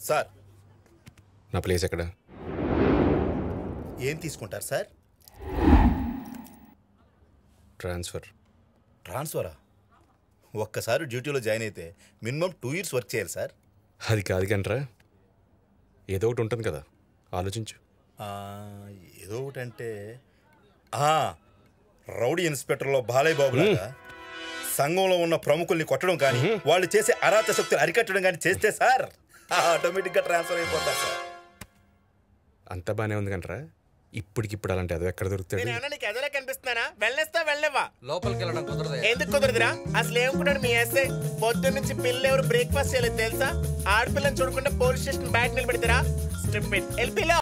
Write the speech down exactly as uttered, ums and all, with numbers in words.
Sir నా place ఎక్కడ? ఏం తీసుకుంటారు సార్? ట్రాన్స్ఫర్. ట్రాన్స్ఫరా? ఒక్కసారి డ్యూటీలో జాయిన్ అయితే మినిమం టూ ఇయర్స్ వర్క్ చేయాలి సార్. అది కాదు కంట్రా, ఏదో ఒకటి ఉంటుంది కదా, ఆలోచించు. ఏదో ఒకటి అంటే రౌడీ ఇన్స్పెక్టర్లో బాలయ్య బాబు లాగా సంఘంలో ఉన్న ప్రముఖుల్ని కొట్టడం కానీ వాళ్ళు చేసే అరాచ శక్తులు అరికట్టడం కానీ చేస్తే సార్ ఆటోమేటిక్గా ట్రాన్స్ఫర్ అయిపోతారు సార్. అంతా బాగానే ఉంది కంట్రా, ఇప్పటికిప్పుడు అలాంటి అది ఎక్కడ దొరుకుతాడు? నీకు ఎదలో కనిపిస్తున్నానా? వెళ్ళేస్తా వెళ్ళవా? లోపలికి వెళ్ళడం కుదరదు. ఎందుకు కుదరదురా? అసలు ఏమనుకుంటాడు మీ ఎస్ఐ? పొద్దున్న నుంచి పిల్లలు ఎవరు బ్రేక్ఫాస్ట్ చేయలేదు తెలుసా? ఆడపిల్లని చూడకుండా పోలీస్ స్టేషన్ బ్యాట్ నిలబెడతారా? స్ట్రిప్ ఎల్పీలో